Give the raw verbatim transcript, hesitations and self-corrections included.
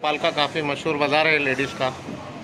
भोपाल का काफ़ी मशहूर बाज़ार है लेडीज़ का।